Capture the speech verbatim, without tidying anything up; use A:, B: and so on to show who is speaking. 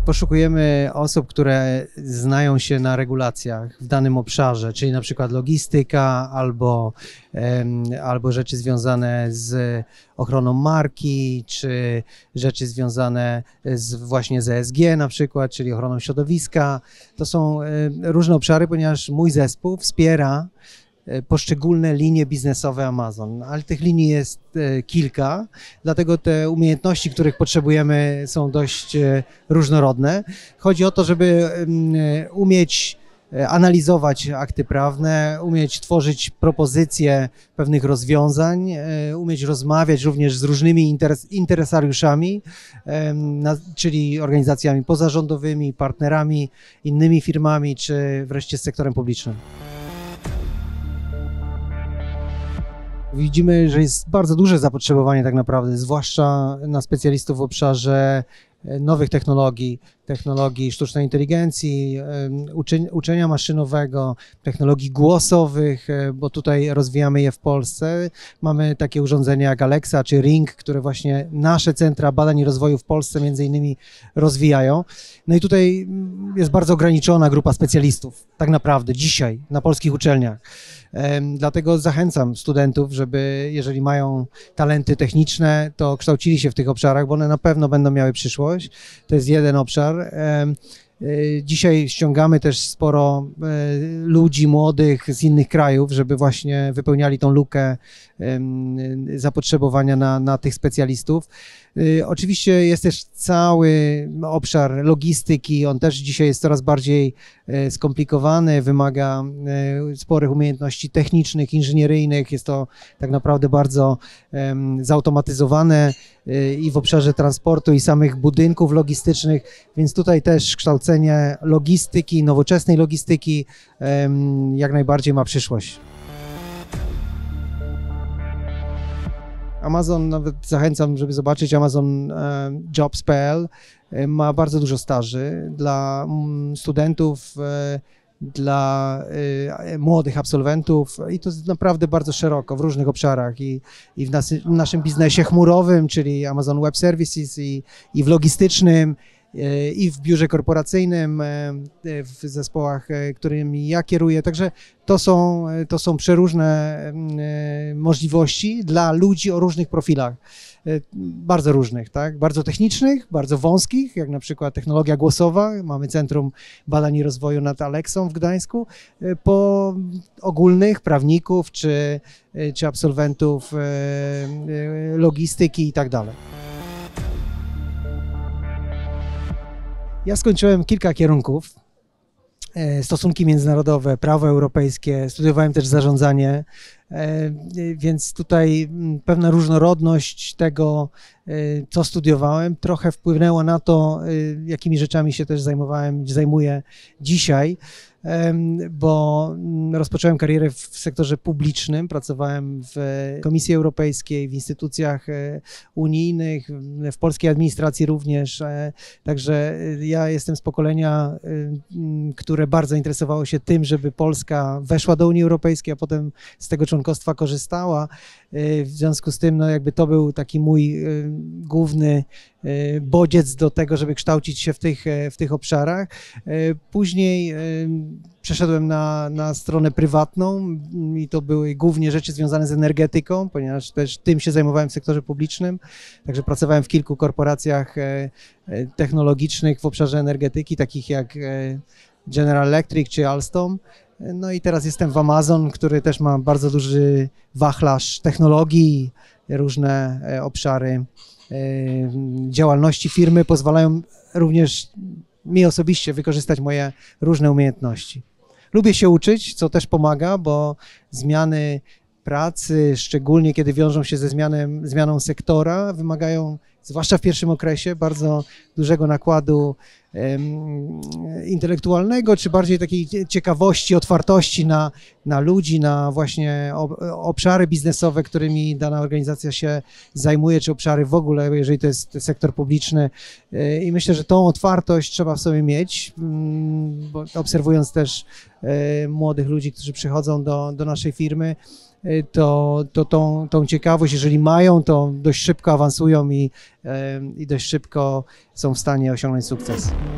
A: Poszukujemy osób, które znają się na regulacjach w danym obszarze, czyli na przykład logistyka albo, albo rzeczy związane z ochroną marki, czy rzeczy związane z, właśnie z E S G na przykład, czyli ochroną środowiska. To są różne obszary, ponieważ mój zespół wspiera poszczególne linie biznesowe Amazon, ale tych linii jest kilka, dlatego te umiejętności, których potrzebujemy, są dość różnorodne. Chodzi o to, żeby umieć analizować akty prawne, umieć tworzyć propozycje pewnych rozwiązań, umieć rozmawiać również z różnymi interes, interesariuszami, czyli organizacjami pozarządowymi, partnerami, innymi firmami, czy wreszcie z sektorem publicznym. Widzimy, że jest bardzo duże zapotrzebowanie tak naprawdę, zwłaszcza na specjalistów w obszarze nowych technologii, technologii sztucznej inteligencji, uczenia maszynowego, technologii głosowych, bo tutaj rozwijamy je w Polsce. Mamy takie urządzenia jak Alexa czy Ring, które właśnie nasze centra badań i rozwoju w Polsce między innymi rozwijają. No i tutaj jest bardzo ograniczona grupa specjalistów tak naprawdę dzisiaj na polskich uczelniach. Dlatego zachęcam studentów, żeby jeżeli mają talenty techniczne, to kształcili się w tych obszarach, bo one na pewno będą miały przyszłość. To jest jeden obszar. Dzisiaj ściągamy też sporo ludzi młodych z innych krajów, żeby właśnie wypełniali tą lukę zapotrzebowania na, na tych specjalistów. Oczywiście jest też cały obszar logistyki, on też dzisiaj jest coraz bardziej skomplikowany, wymaga sporych umiejętności technicznych, inżynieryjnych, jest to tak naprawdę bardzo zautomatyzowane i w obszarze transportu i samych budynków logistycznych, więc tutaj też kształcenie logistyki, nowoczesnej logistyki jak najbardziej ma przyszłość. Amazon, nawet zachęcam, żeby zobaczyć Amazon Jobs kropka p l, ma bardzo dużo staży dla studentów, dla młodych absolwentów i to jest naprawdę bardzo szeroko w różnych obszarach i, i w, nas, w naszym biznesie chmurowym, czyli Amazon Web Services i, i w logistycznym, i w biurze korporacyjnym, w zespołach, którymi ja kieruję. Także to są, to są przeróżne możliwości dla ludzi o różnych profilach, bardzo różnych, tak? Bardzo technicznych, bardzo wąskich, jak na przykład technologia głosowa. Mamy Centrum Badań i Rozwoju nad Alexą w Gdańsku, po ogólnych prawników czy, czy absolwentów logistyki i tak dalej. Ja skończyłem kilka kierunków, stosunki międzynarodowe, prawo europejskie, studiowałem też zarządzanie, więc tutaj pewna różnorodność tego, co studiowałem, trochę wpłynęła na to, jakimi rzeczami się też zajmowałem, zajmuję dzisiaj, bo rozpocząłem karierę w sektorze publicznym, pracowałem w Komisji Europejskiej, w instytucjach unijnych, w polskiej administracji również, także ja jestem z pokolenia, które bardzo interesowało się tym, żeby Polska weszła do Unii Europejskiej, a potem z tego członkostwa korzystała. W związku z tym, no jakby to był taki mój główny bodziec do tego, żeby kształcić się w tych, w tych obszarach. Później przeszedłem na, na stronę prywatną i to były głównie rzeczy związane z energetyką, ponieważ też tym się zajmowałem w sektorze publicznym. Także pracowałem w kilku korporacjach technologicznych w obszarze energetyki, takich jak General Electric czy Alstom. No i teraz jestem w Amazon, który też ma bardzo duży wachlarz technologii, różne obszary działalności firmy pozwalają również mi osobiście wykorzystać moje różne umiejętności. Lubię się uczyć, co też pomaga, bo zmiany pracy, szczególnie kiedy wiążą się ze zmianem, zmianą sektora, wymagają, zwłaszcza w pierwszym okresie, bardzo dużego nakładu um, intelektualnego, czy bardziej takiej ciekawości, otwartości na, na ludzi, na właśnie obszary biznesowe, którymi dana organizacja się zajmuje, czy obszary w ogóle, jeżeli to jest sektor publiczny. I myślę, że tą otwartość trzeba w sobie mieć, bo obserwując też młodych ludzi, którzy przychodzą do, do naszej firmy, to, to tą, tą ciekawość, jeżeli mają, to dość szybko awansują i, i dość szybko są w stanie osiągnąć sukces.